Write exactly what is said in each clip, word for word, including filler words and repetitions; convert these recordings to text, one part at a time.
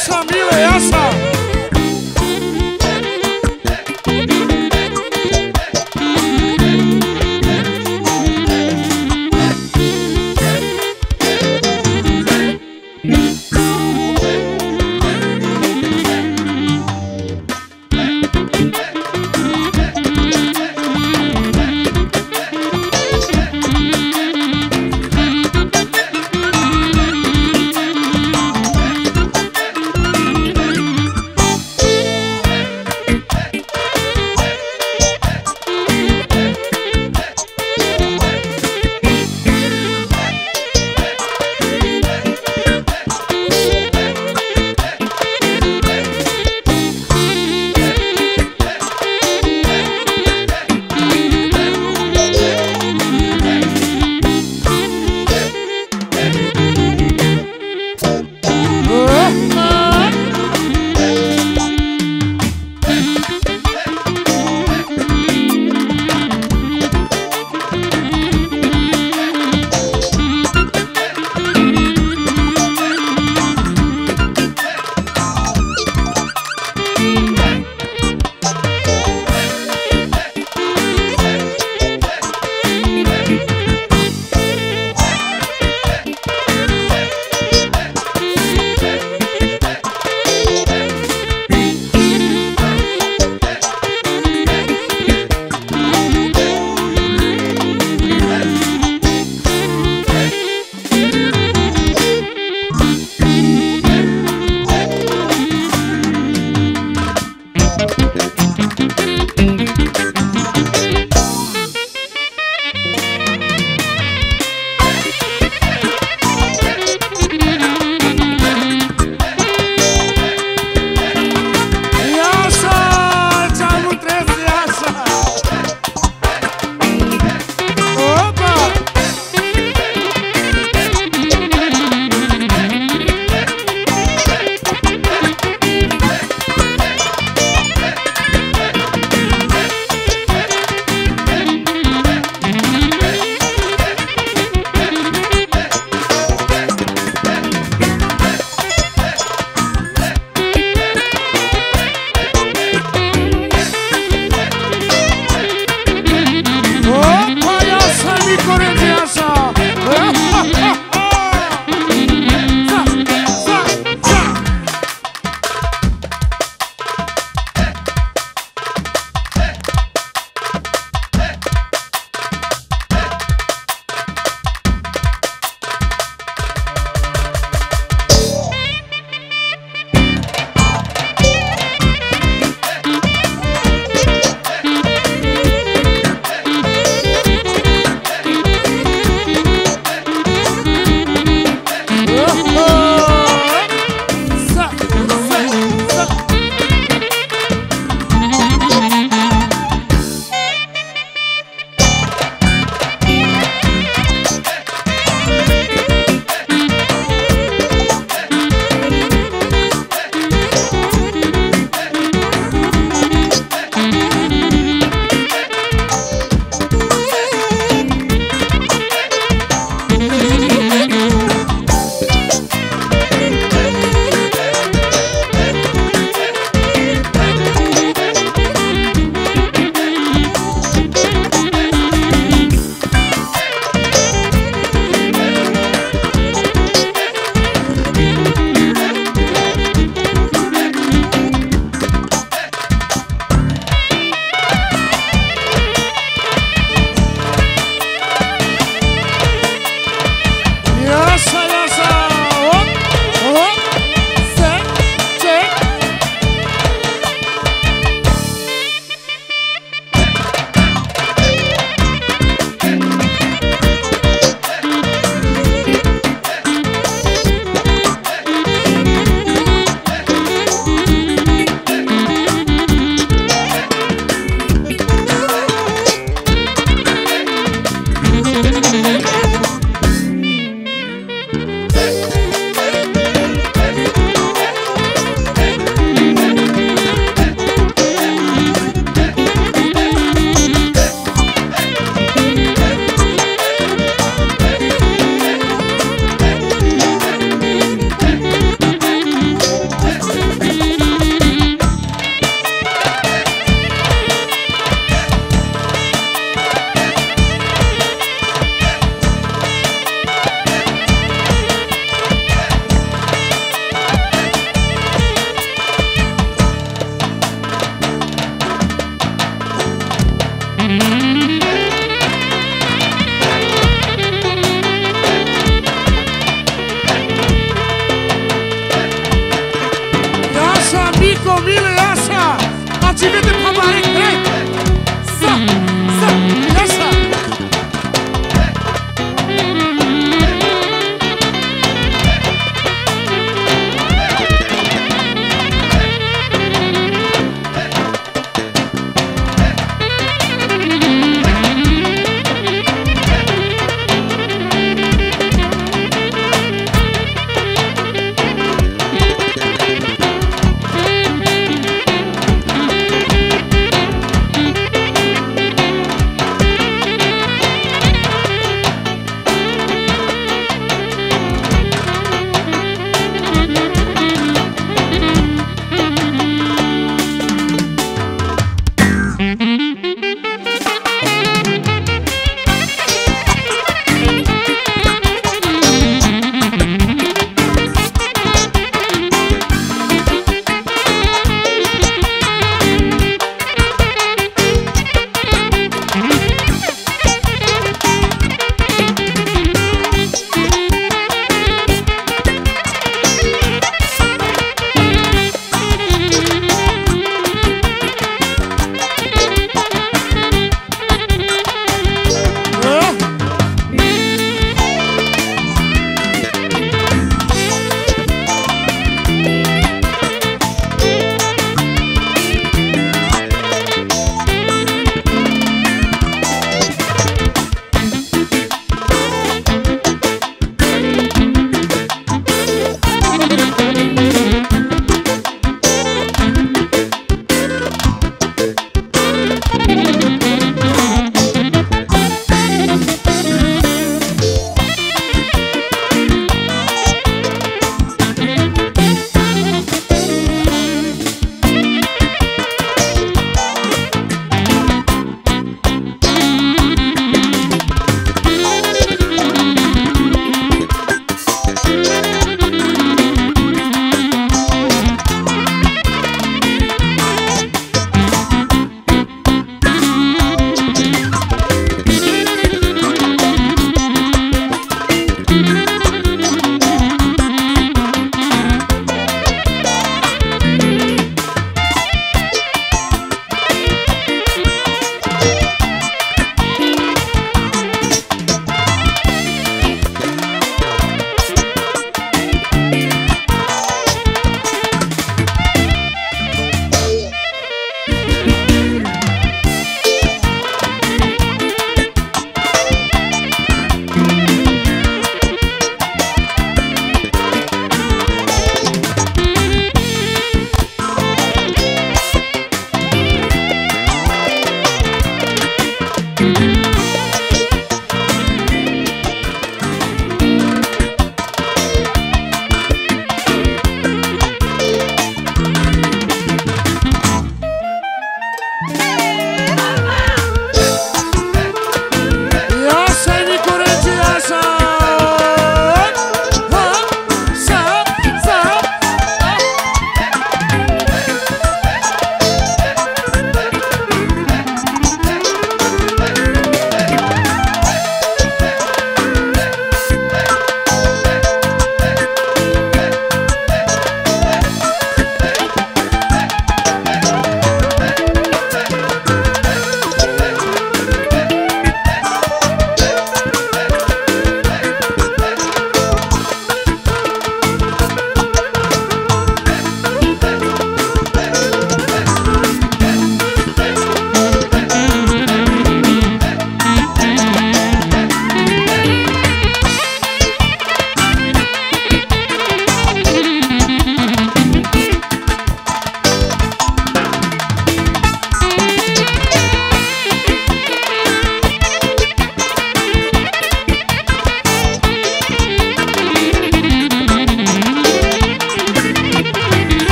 Essa mila é essa.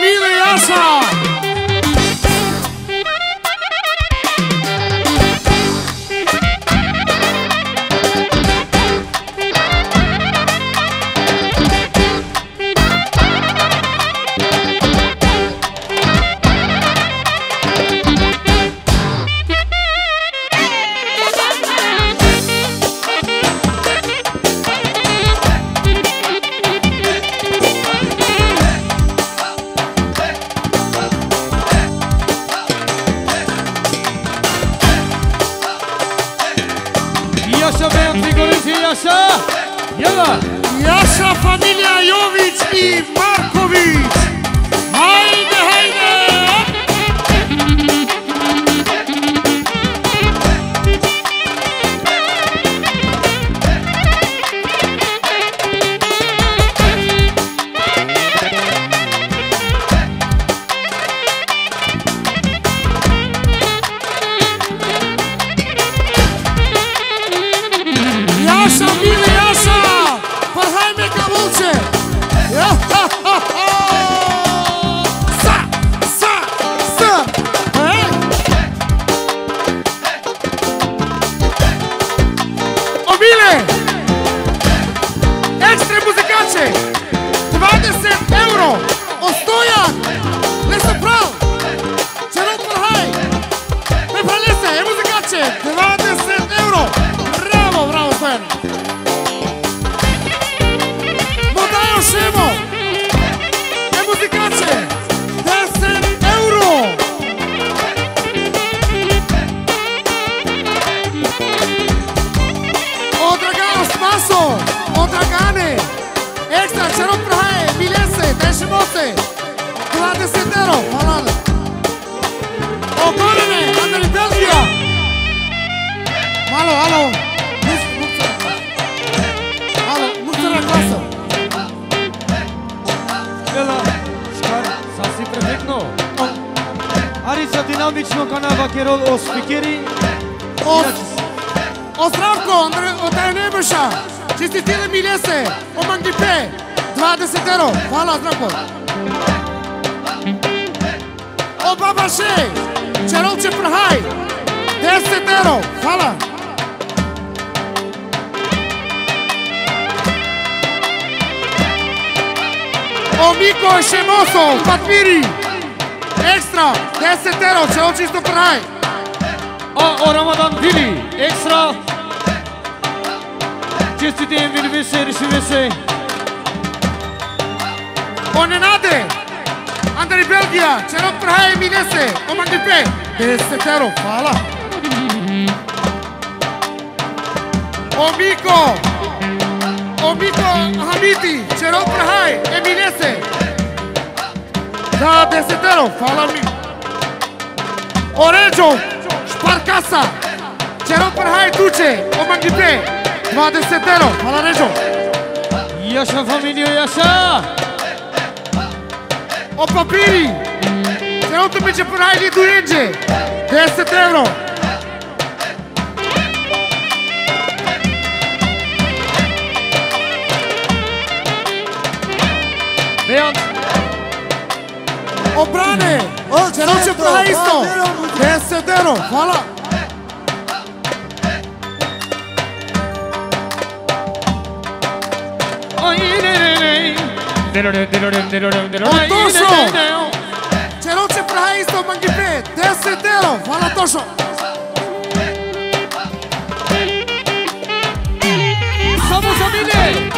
familia Iașa! Iașa, familia Iovici și Markovici! Haide, haide! Iașa, bine, Iașa! Părhaime ca mulce! Sa! Sa! Sa! Obile! Extre muzicace! dvadeset euro! O stojan! Le sopral! Cerot părhaj! Me pralese! E muzicace! dvadeset euro! Bravo, bravo, stojan! Šemo! E muzikače! deset euro! Od Dragana Spaso! Od Dragane! Ekstra, Cerot Prhaje! Milese! Teše moce! dvadeset euro! Hvala! O Gorane! Andali Belgija! Malo, alo! Alo, Mukcera klasa! Sasvim perfektno. Arica dinamično kanava Kerol o spikeri. O Zdravko, od Taja Nebeša. Čistitele Milese, o Mangipe. dvadeset euro. Hvala, Zdravko. O Babaše, Čerolče Prhaj. deset euro. Hvala. O Miko Šemosov, Patmiri, ekstra, deset euro, Čerolčisto Prhaj. O Ramadan Vili, ekstra. Čestitím Vili Vese, Riši Vese. O Nenade, Andari Belgija, Čerot Prhaj Milese, o Mangipe, deset euro, hvala. O Miko, O Miko Hamiti, Cerot Prhaj, Emilese. Da, deset euro, hvala mi. O Ređo, Šparkasa, Cerot Prhaj Duče, o Mangipe, dvadeset euro, hvala Ređo. Iașa, familio Iașa! O Papiri, Cerot Mice Prhaj Liduenge, deset euro. O Brane, Cerolče Prhaj isto, deset euro, hvala. O Tošo, Cerolče Prhaj isto, Mangipe, deset euro, hvala Tošo. Samo za mine!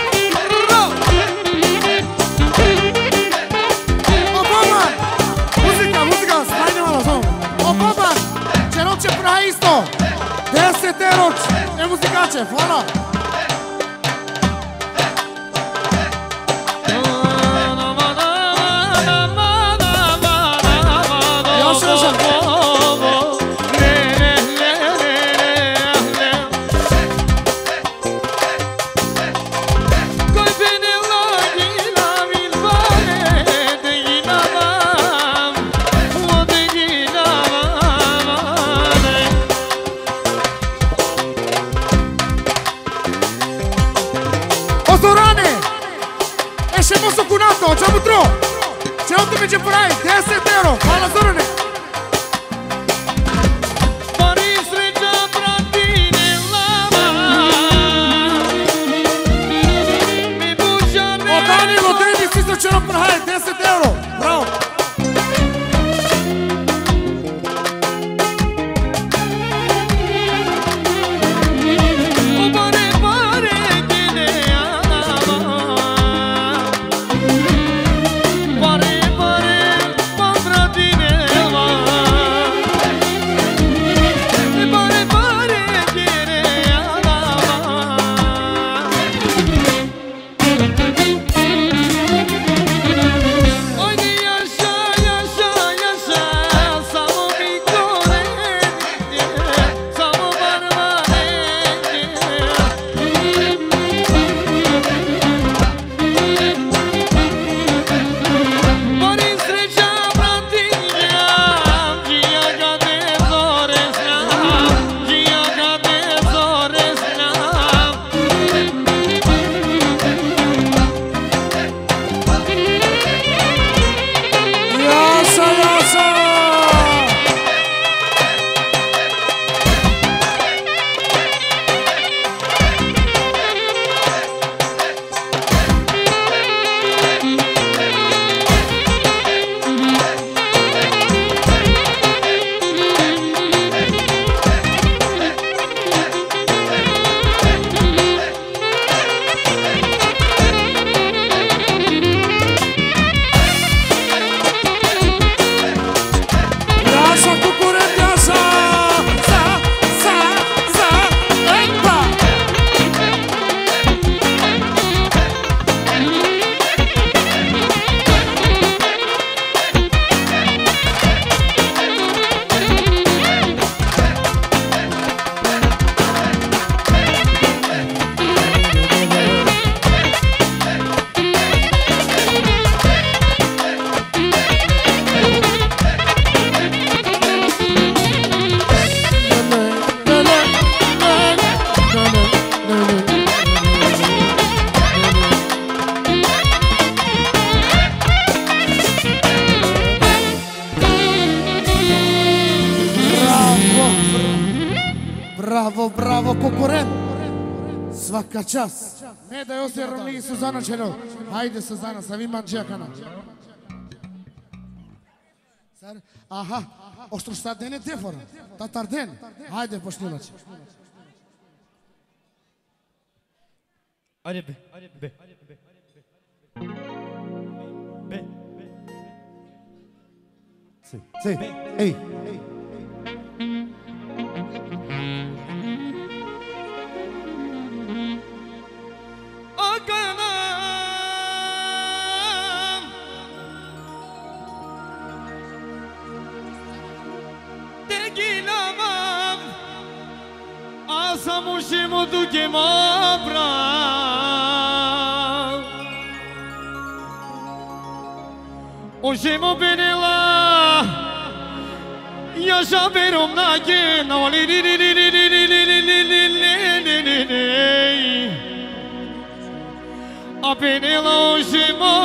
Cerolče Prhaj isto, deset euro, e muzikače, hvala. Još, još, još. Prahaj, deset euro, hvala Zorane. Čelo Prahaj, deset euro, bravo. Bravo, bravo, konkurent! Svaka čast! Ne da je osjerom ligi Suzana Čelo. Hajde Suzana, sa vi manđekana. Aha, ošto šta dene tefora? Tatar den. Hajde pošnilač. Hajde be, be. Be. Si, si, ej. Samushimo duke mabra Oshimo benela Yasha berom nake Na li li li li li li li li li li li li li li A benela oshimo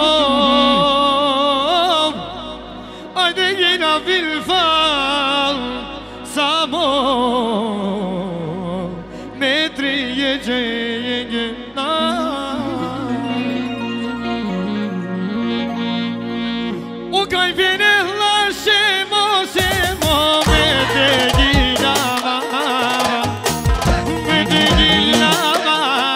Ayde gina bilfal Samo O kaj viene la shemo shemo me te gilava me te gilava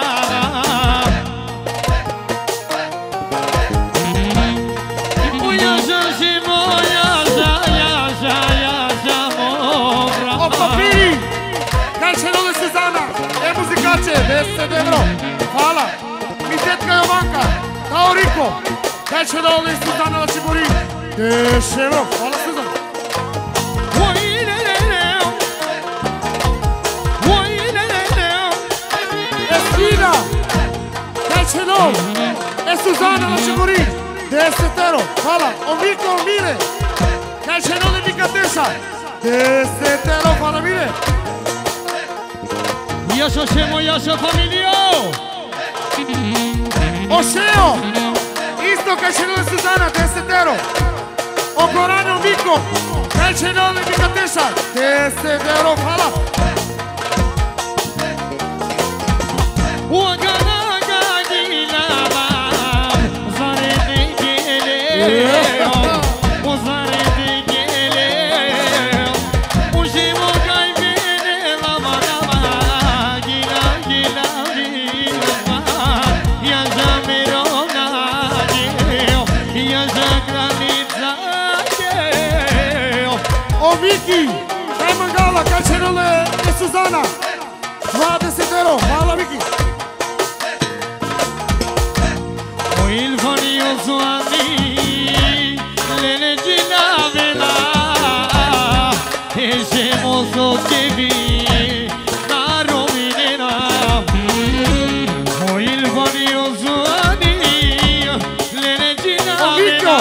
O ya shemo ya ya ya ya ya mo O papiri! Kaj će dole Suzana? E muzikače, deset euro. Hvala. Mi tetka Jovanka. Kao Riko. Kaj će dole Suzana da će bori? deset euro. Hvala Suzana. Estina. Kaj će dole? E Suzana da će bori? deset euro. Hvala. Oviko Mire. Kaj će dole Mika Teša? deset euro. Hvala Mire. Yaşa Şemo, yaşa familio! Ošeo! Isto kaj će nove Suzana, deset euro. Ocorano Mico, Calcerone Micatessa, Desidero Fala. Viki, dai Mangala, Calcerone e Susana. Va Desidero, fala Viki. O il vanio suani, le legina vela, e siamo so che vi, na rovinena. O il vanio suani, le legina vela.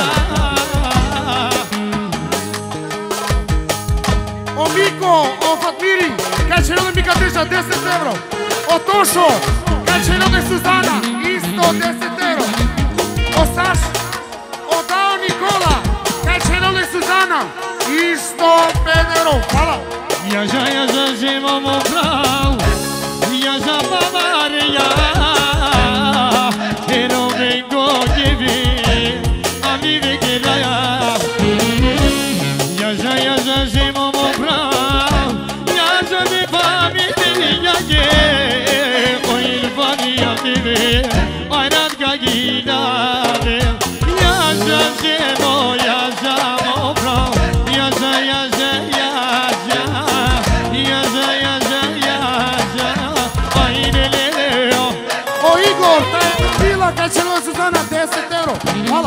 O Mico, o Fatmiri, Calcerone Micatessa, Desidero. O Tosho, Calcerone Susana, isto Desidero. O Sash, o Dao Nicola, Calcerone Susana, isto Pedro, fala. Yaşa yaşa şemamı brau, yaşa babaria, pero vengo gibi, a vive que raya. Yaşa yaşa şemamı brau, yaşa bir familia que, o il vania vive, ayrat gagilave. Yaşa şemo yaşa mo brau, yaşa yaşa yaşa. O Igor, Vila, Calcerone Susana, Desidero, fala.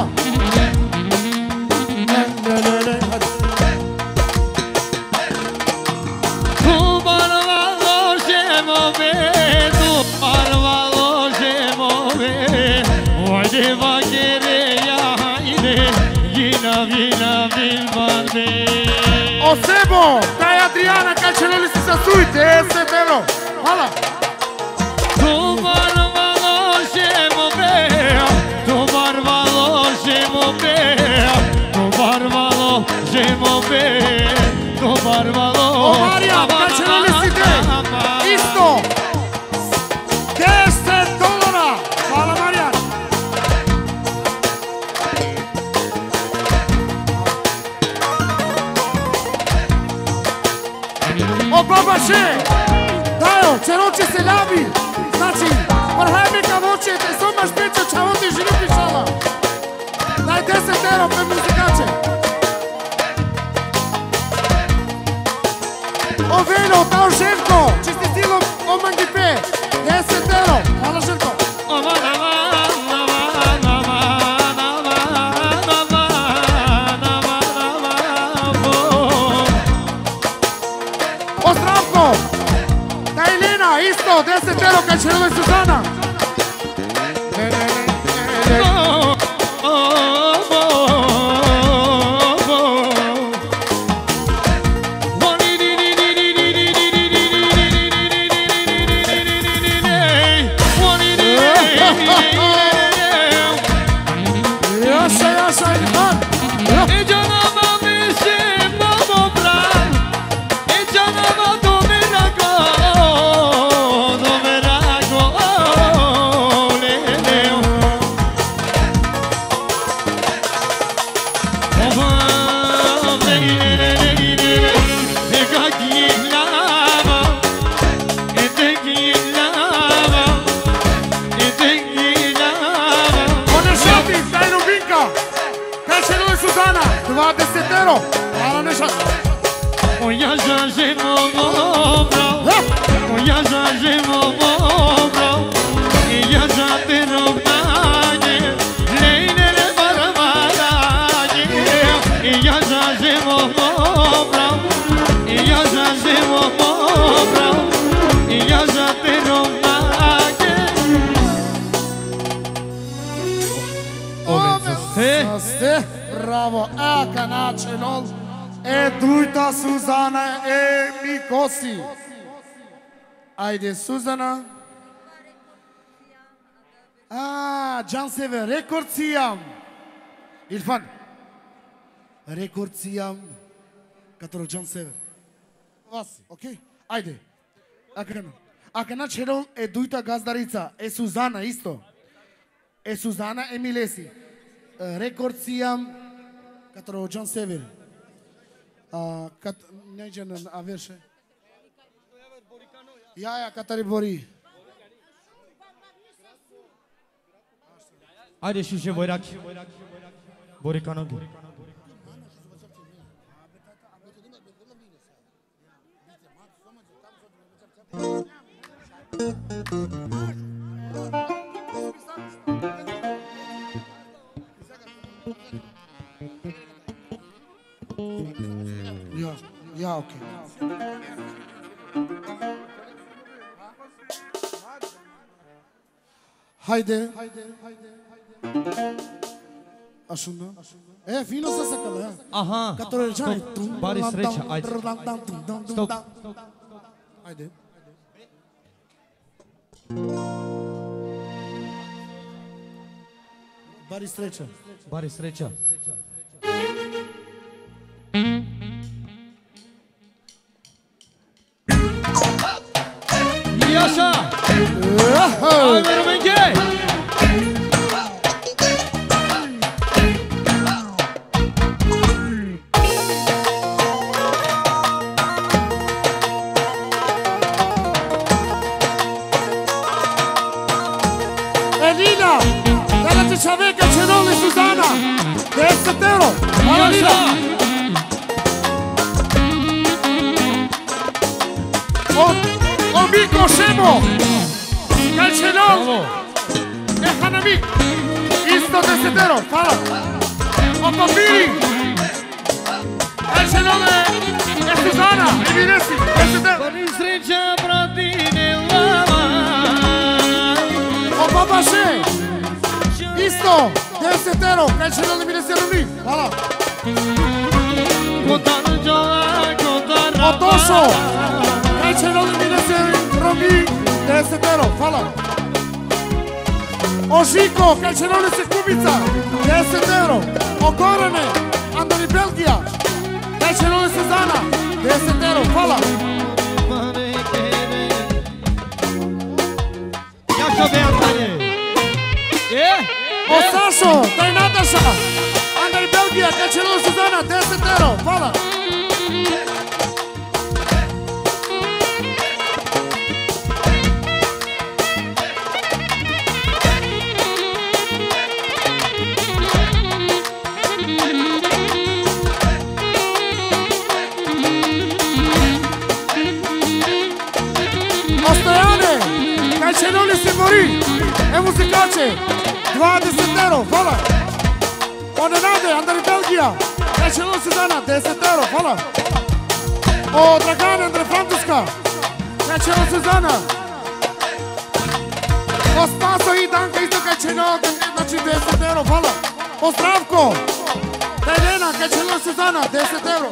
Tu barvalo se move, tu barvalo se move. Oye va quere ya ide, gina vina bilbande. O Sebo, dai Adriana, Calcerone Susasui, Desidero, fala. Tu barvalo se move, tu barvalo se move, tu barvalo se move, tu barvalo. O Maria, Calcerone Side, isto, deset dolara, fala Maria. O Baba She, Dajo, Čeroče se lavi, znači, vrhajme kavočete, somaš peče, čavoti živi šala. Daj deset euro pre muzikače. O Veno, Dao Željko, čistitilo o Mangipe, deset euro, hvala Željko. O Zdravko, daj Lena, isto, deset euro, Calcerone Susana. Yaşa yaşa İlhan. E canama mise babo bran, e canama domerago, domerago, le leo. Oba, begine begine, e gagilava, e tegilava, e tegilava. Ona Šapi, daj Rubinka. Calcerone Susana, dvadeset euro, hvala Nešat. O yaşa şemamı brau, o yaşa şemamı brau, e yaşa terumnage, leynele barbarage, e yaşa şemamı brau, e yaşa şemamı brau, e yaşa terumnage. Ste, bravo, aka načelol, e dujta Suzana, e Mikosi. Ajde Suzana. A, Can Sever, rekord sijam. İrfan. Record Siam, который John Sever. Вас, окей? Ajde. Akana. Akana cerul e duita gazdarica, e Suzana isto. E Suzana Emilesi. Record Siam, который John Sever. A kat neđe a verše. Ja ja Katari Bori. Ajde šuše Vojrak. Borikano. Ja, ja, okej. Hajde. Aşında. E, fino sa sakalı ha. Aha. Который Джани. Bari sreća, ajde. Stop. Ajde. Bari sreća. Bari sreća. Yaşa! Ay Menge! Elina! Dalla ti Ciaveca Ceroli Susana! deset euro! Hvala Lina! Amico Scemo! Calcelon! E Hanamik! Isto deset euro! Hvala! O Papiri! Calcelon e Susana! Evidesi! deset euro! Bari sreća, bratine, lava! O Babaše! Isto! deset euro! Calcelon e Evidesi Hanamik! Hvala! Kotar Jola, kotar O Tošo! Calcelon e Evidesi Hanamik! deset euro! Hvala! O Žico, Calcelone se Kubica, deset euro. O Gorane, Andoni Belgija, Calcelone Suzana, deset euro. Hvala. Yaşa be Antanje! E? O Sašo, taj Nataša, Andoni Belgija, Calcelone Suzana, deset euro. Hvala. Calcelone se mori, e muzikače, dvadeset euro, hvala. O Nenade, Andari Belgija, Calcelone Suzana, deset euro, hvala. O Dragane, Andre Francuska, Calcelone Suzana. O Spaso i Danka, isto Calcelone, znači deset euro, hvala. O Zdravko, Elena, Calcelone Suzana, deset euro.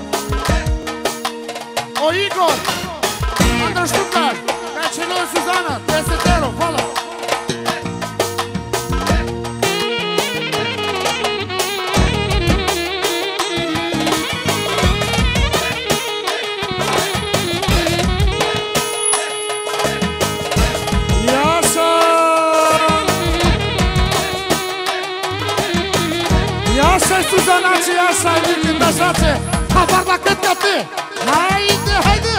O Igor, Andra Štukar, Calcelone Suzana, deset euro, hvala. Jaša! Jaša i Suzanači, Jaša i Vikim Dašače, pa bar da këtka ti. Hajde, hajde!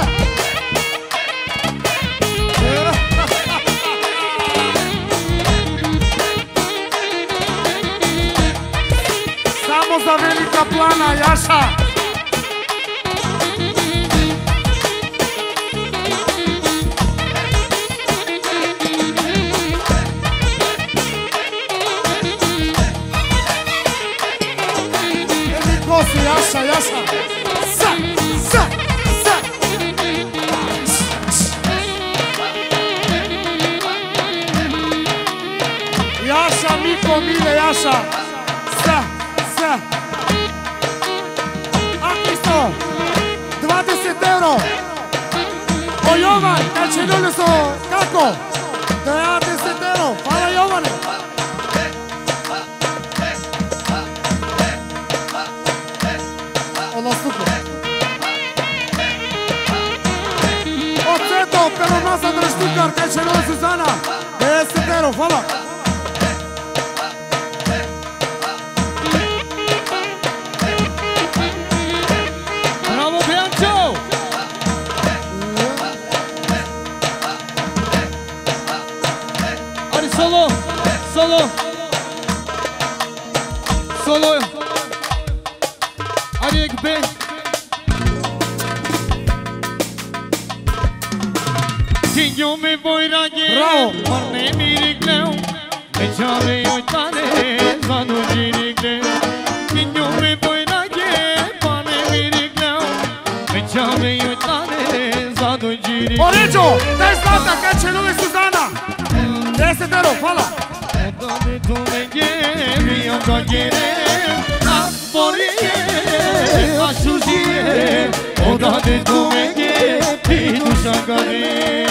Samo za velika plana, Jaša! Edi kosi, Jaša, Jaša! Sa, sa, sa! Jaša, Miko, Mile, Jaša! Sa, sa! Akisto! dvadeset euro! O Jovan, Calcelone su kako? dvadeset euro! Hvala Jovane! Olasuco. Oceto, pelo nossa de Stuttgart, que chegou Susana. Esse tero, fala. Bravo, Bianco! Hadi solo, solo. Solo. Hadi ekbe. Que yo me voy a Bravo. Marne mi rigleo. Me chave hoy tane, zanu rigleo. Que yo me voy a Marne mi rigleo. Me chave hoy tane, zanu rigleo. Orejo, dez nota, que chegou Susana. Esse tero, fala. Odame tu me llevi a cogliere. A morire, a sugire. Odame tu me llevi tu shagare.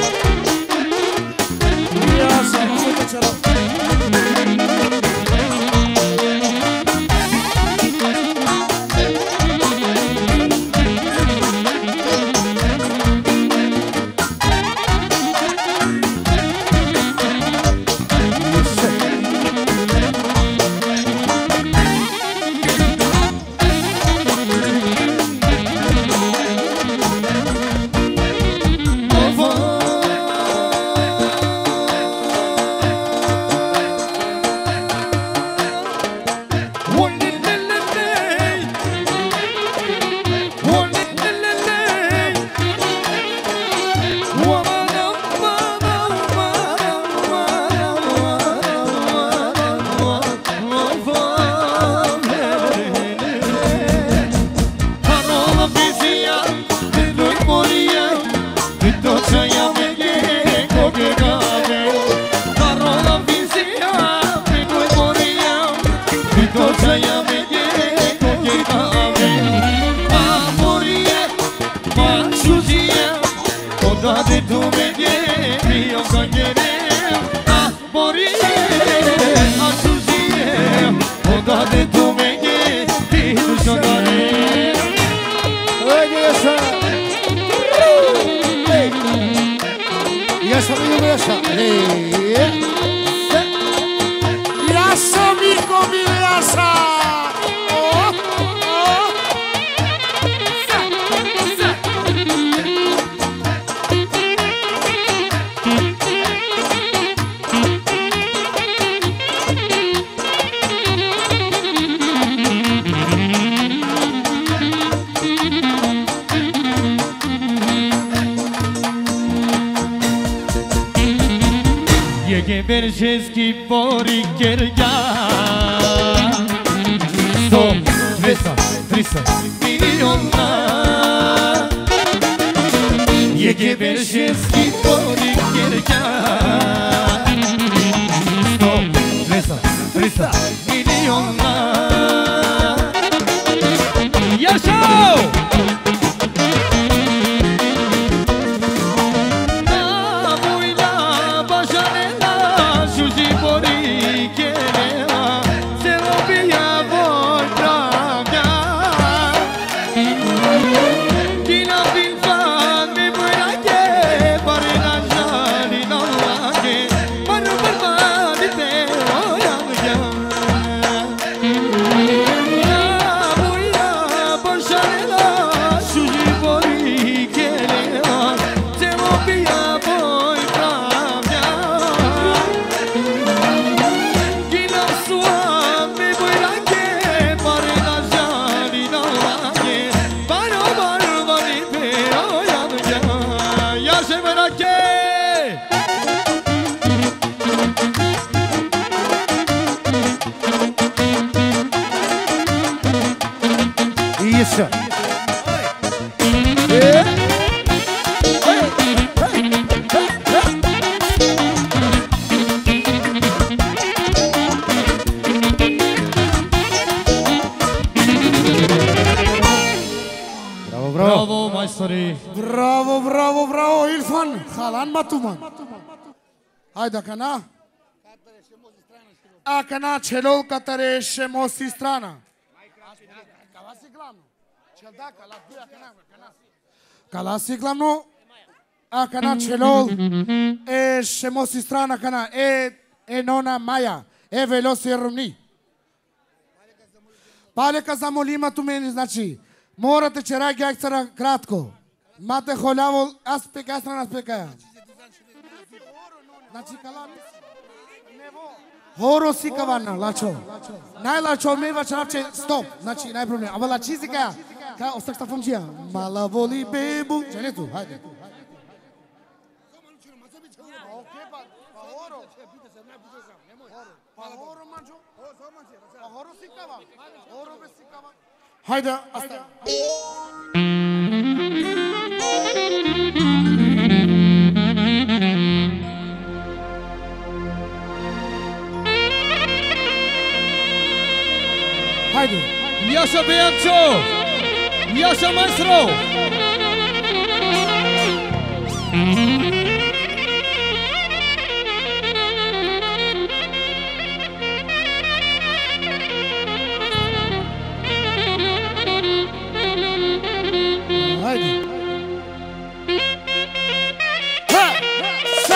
Berjeski pori kerja. Sto, dvesta, trista miliona. Jege berjeski pori kerja. Sto, dvesta, trista miliona. Yaşao! Isso. Bravo, bravo, maestri. Bravo, bravo, bravo, Irfan. Halan Matuman. Hayda kana. A kana çelol katare şemosi strana. Kala siklamno, a kana chelol, e shemosi strana kana, e e nona Maya, e velosi rumni. Pale ka zamolima tu meni znači, morate čeraj akcara kratko. Mate holavo aspeka strana aspeka. Znači kala Horo si kavana, lačo. Najlačo mi vačavče stop. Znači najproblem. A vala čizika. Ka ostak safončija. Mala voli bebu. Čene tu, hajde. Hajde, asta. Hajde. Jasza Bianco! Jasza Maestro! Hajde. Ha! Sa!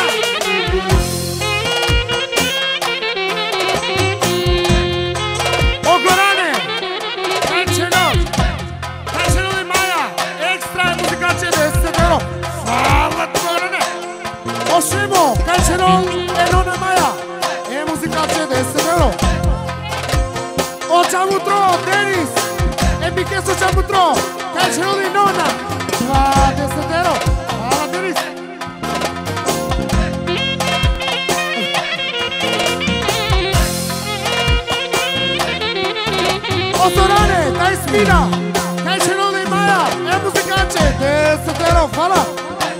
Ogorane! Cancelò! Cancelò di Maya! Extra musica c'è adesso, vero? Falla Ogorane! Oshimo! Cancelò e non è Maya! E musica c'è adesso, vero? O Ciamutro! Denis! E mi chiesto Ciamutro! Cancelò di nonna! Va adesso, vero? Falla Denis! Otorane, dai spina, dai cielo di Maya, è musicace, desidero, fala.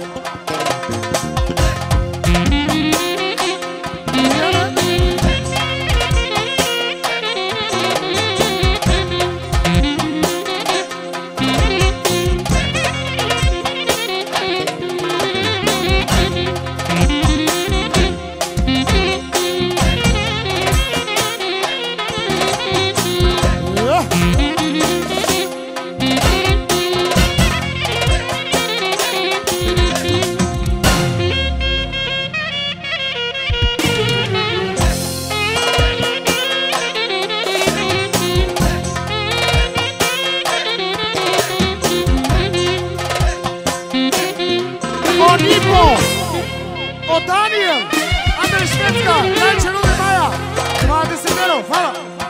O Daniel, Andrei Șmețca, dai cielo de Maya, va desidero, fala.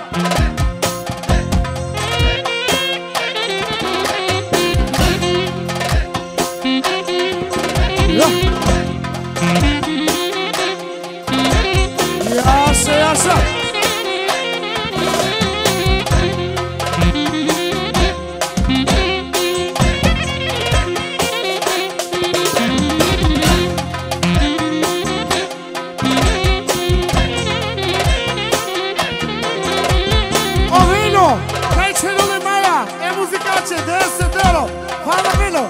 Iașa, iașa. Desidero, fala vino.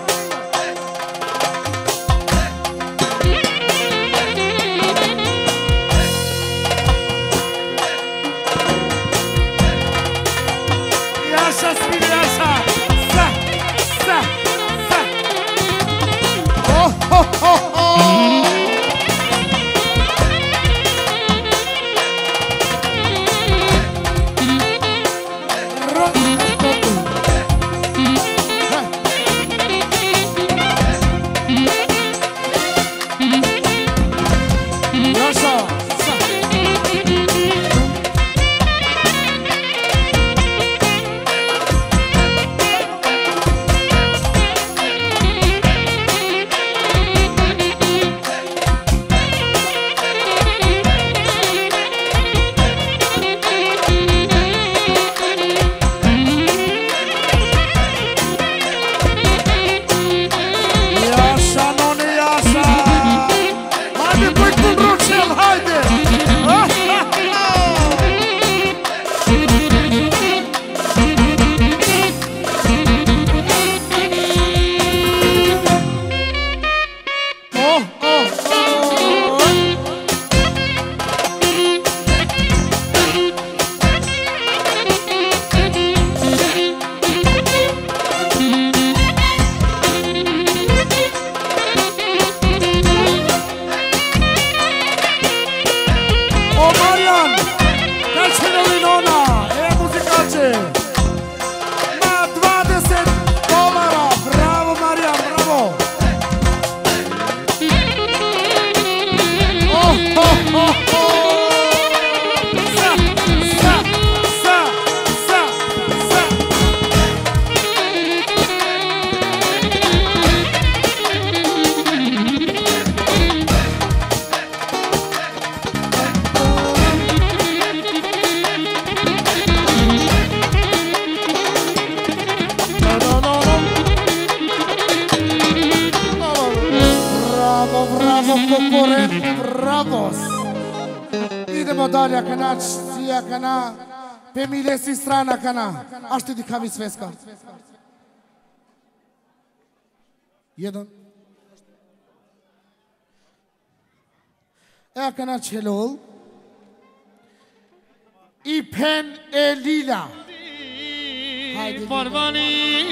Iașa, spune iașa. Sa, sa, sa. Oh, oh, oh, oh. concorrent bravos. Idemo dalje, kana čija, kana pe milesi strana, kana. A što ti kavi sveska? Jedan. E kana čelol. I pen e lila. Parvani,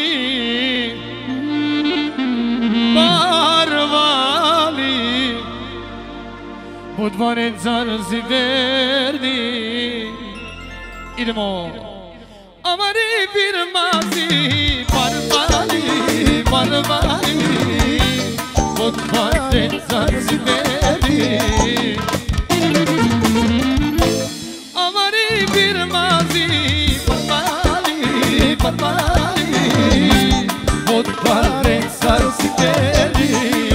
Parvani, Budvarin zarzi verdi. Idemo. Amari birmazi, Parvani, Parvani, Budvarin zarzi verdi. Amari birmazi, Parvani, Budvarin zarzi verdi.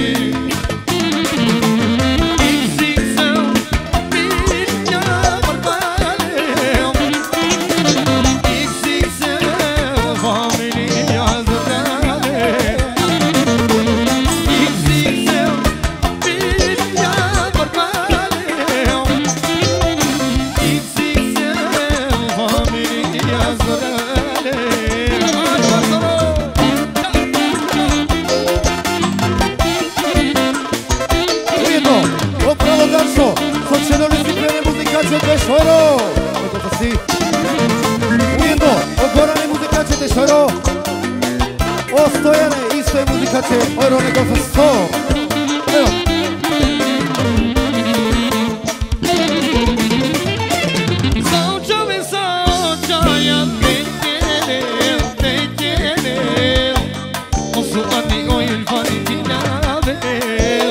Tesoro, ecco così. Ujedno, ogorane muzykacie tesoro. Ostojane, isto je muzykacie oro nego sto. Evo. Saočave, saočaja, te quiere, te quiere. Osu ani oil fanitina veo.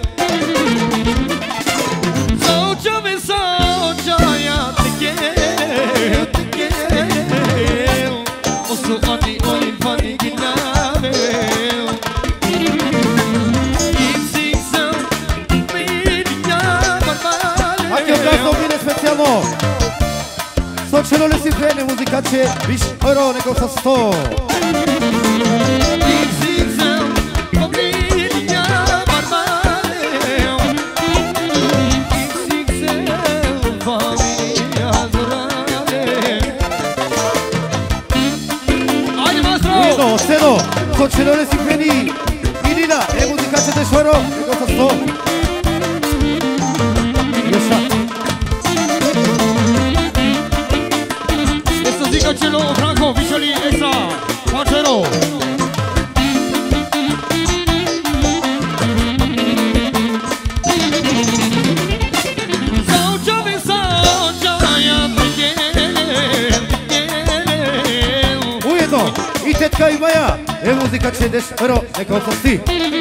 Saočave, saočaja, te quiere, te quiere. Osu ani oil fanitina veo. Anche un caso bine specialno. Sto cielo le si bene muzykacie, wish oro nego sto. Ujedno, seno, sto cielo le si bene. Irina, e muzykacie tesoro nego sto. Questo dico ce l'ho, Franco, Vicoli, Extra, Pancero. Saočave, saočaja, te quiere, te quiere. Ujedno, i tetka i Maja, e muzykacie tesoro nego sti.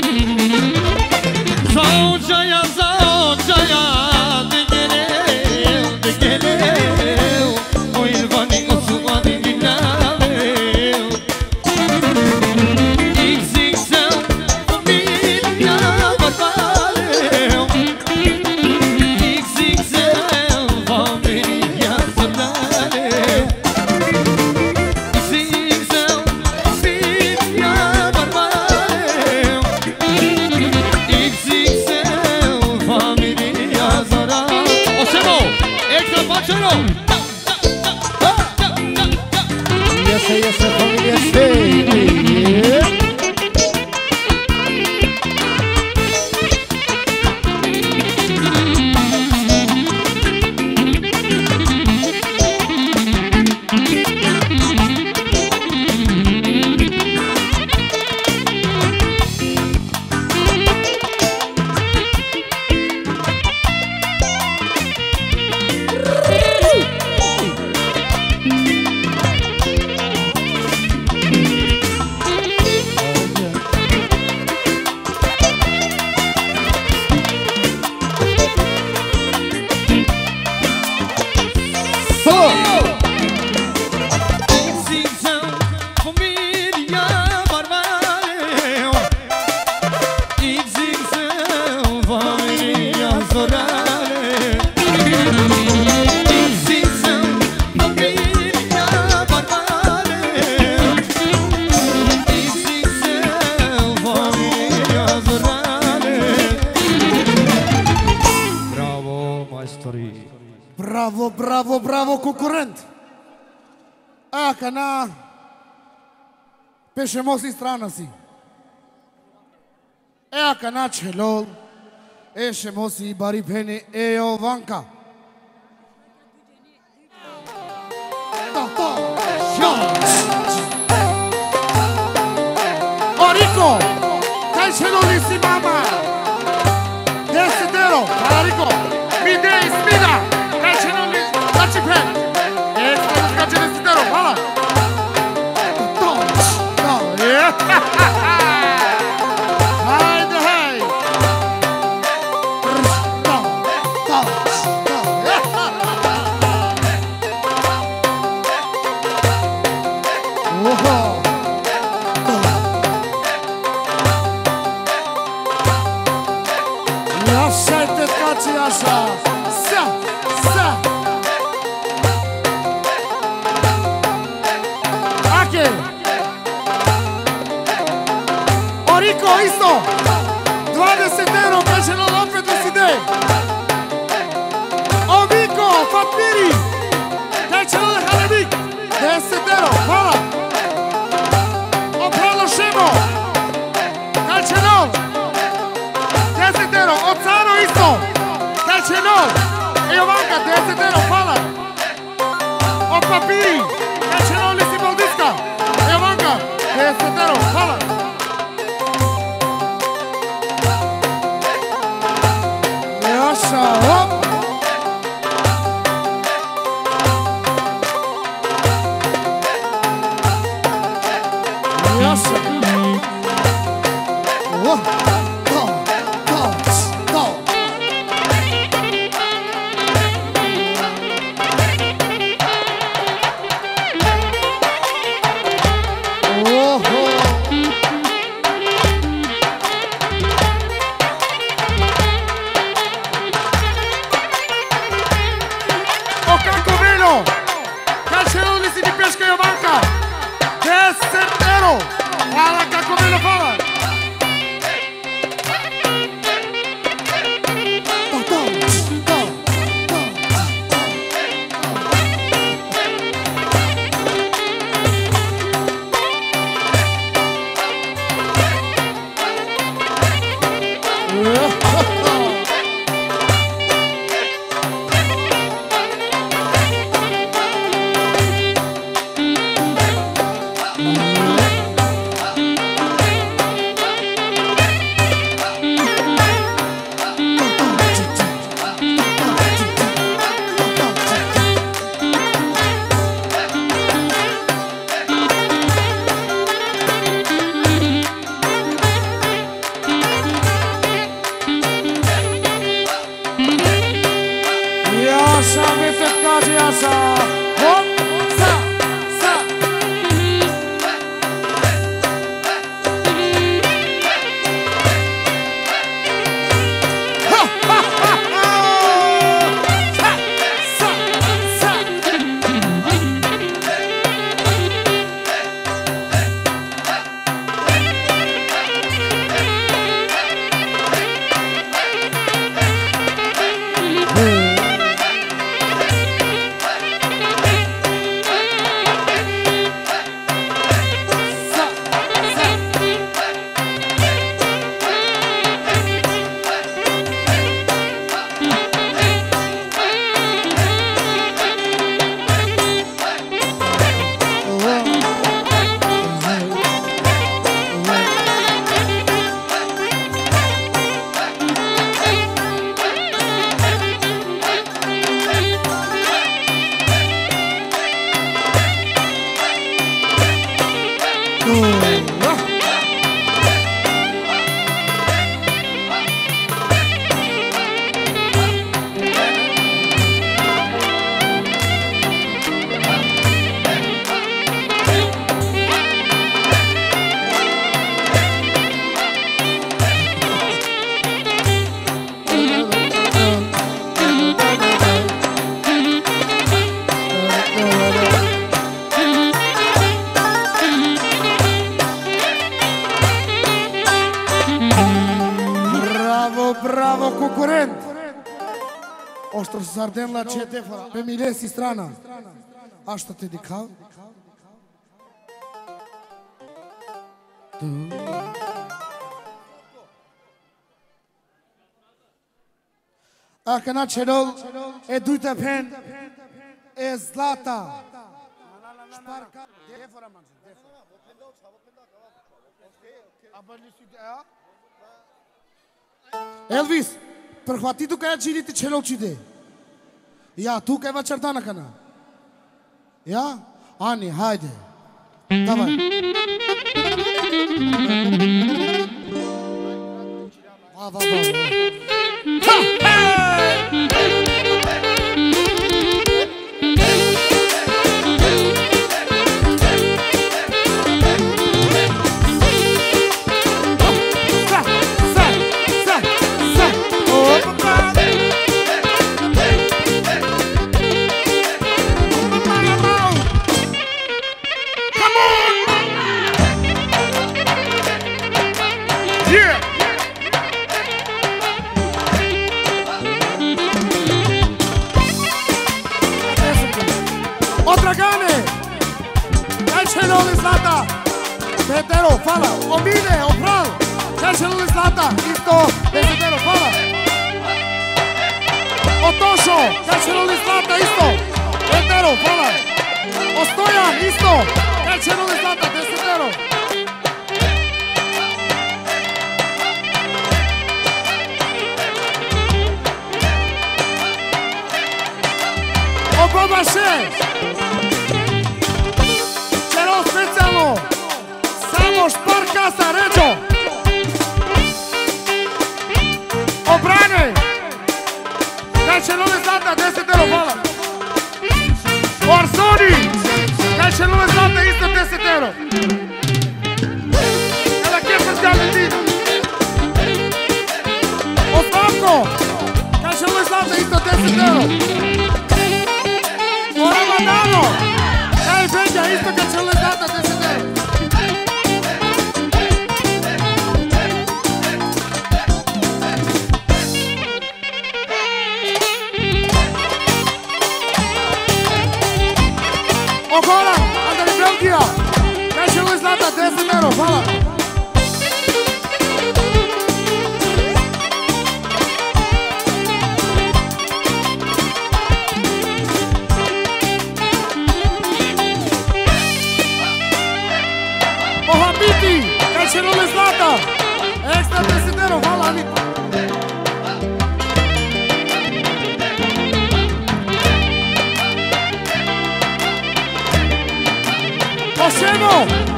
Saočaja, saočaja, te quiere, te quiere. Oil vani, osu vani, ginave. X X L, familia, Parvale. X X L, familia, Parvale. X X L, familia, Parvale. cana peșemosi strana si. Ea cana celol e shemosi bari bhene e Jovanka. Orico, kai celol si mama. Desidero, Orico, mi dei smida, kai celol laci pen. E sta che desidero, hala. Haydi hay. Yaşa tetkaçı yaşa. Sa, sa. Ake. Orico isto. dvadeset euro plaćeno opet da si de. Oviko, Fatmiri. Daj će da Halebik. deset euro, hvala. Opralo Šemo. Daj će nov. deset euro, od Caro isto. Daj će nov. E Jovanka, deset euro, hvala. Od Papiri. Daj će nov Lisi Baldiska. E Jovanka, deset euro, hvala. Yaşa, hop. Yaşa. Oh, go, go, go. Oh, oh. Calcio li si di pesca Jovanka. deset euro. Hvala kako bilo hvala. Yaşa Mefet Gazi yaşa. Hop sa sa. Ha ha ha ha. Sa sa sa. Bravo, concurent! Ostro Sardem la C T, pe Milesi strana. Asta te dicau? A këna qenol e dujtë pen e Zlata. Elvis, përhvati tu ka e gjiri të qenol qide. Ja, tu ka e va qërtana këna. Ja, Ani, hajde. Davaj. Va, va, va. Ha! Desetero, fala, Omine, Ofral, Cacelo Zlata, isto, Desetero, fala. Otosho, Cacelo Zlata, isto, Desetero, fala. Ostojan, isto, Cacelo Zlata, Desetero. Obobaše, Čero specijalno. Samo Šparka sa Ređo. Obrane. Kaže nove Zlata, desetero, hvala. Orsoni. Kaže nove Zlata, isto desetero. Kada kjepa s Galentina. Ostavko. Kaže nove Zlata, isto desetero. Oramadano. Kaj Benja, isto kaže nove Zlata, desetero. Ogora, Andari Belgija, Cacelo Zlata, desetero, hvala. Mohamiti, Cacelo Zlata, ekstra desetero, hvala Amit. Ošemo!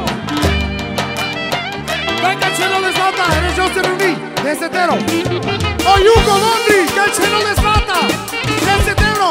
Cacelo Zlata, Ređo se runi, desetero. O Jugo Londri, Cacelo Zlata, desetero.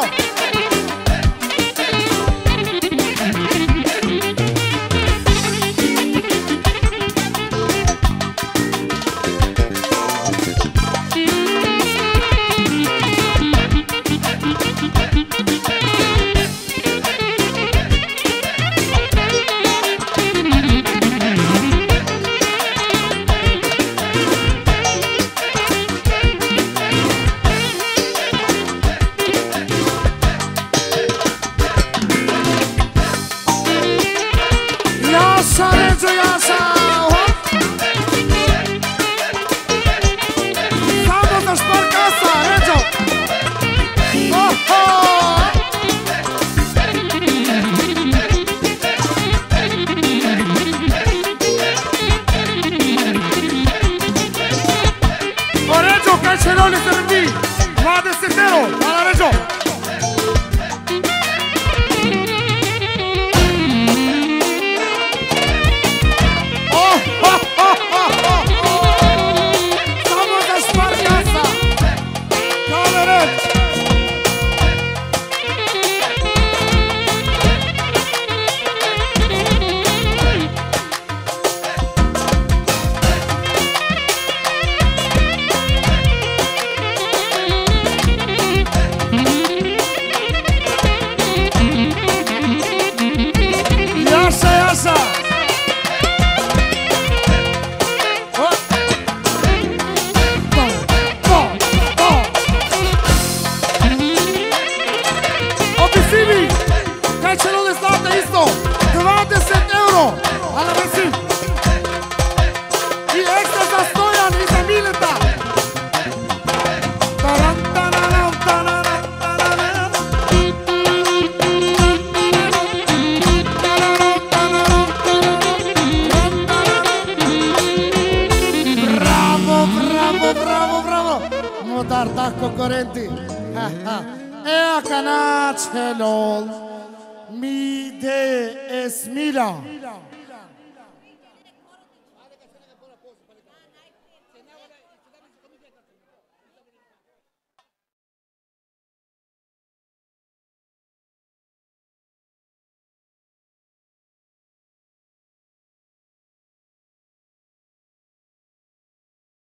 Արտակ կոկորենտի Էա կանաչելոլ Մի դե ես միրա